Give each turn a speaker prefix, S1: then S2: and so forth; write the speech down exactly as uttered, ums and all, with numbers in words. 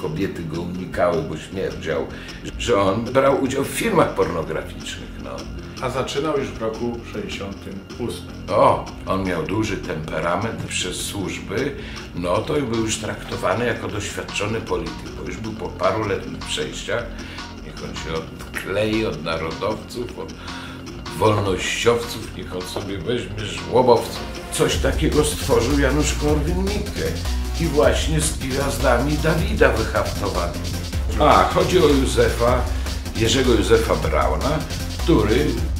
S1: kobiety go unikały, bo śmierdział, że on brał udział w filmach pornograficznych. No.
S2: A zaczynał już w roku sześćdziesiątym ósmym.
S1: O, on miał duży temperament przez służby, no to był już traktowany jako doświadczony polityk, bo już był po paru letnich przejściach. Niech on się odklei od narodowców, od wolnościowców, niech on sobie weźmie żłobowców. Coś takiego stworzył Janusz Korwin-Mikke i właśnie z gwiazdami Dawida wyhaftowanymi. A, chodzi o Józefa, Jerzego Józefa Brauna, który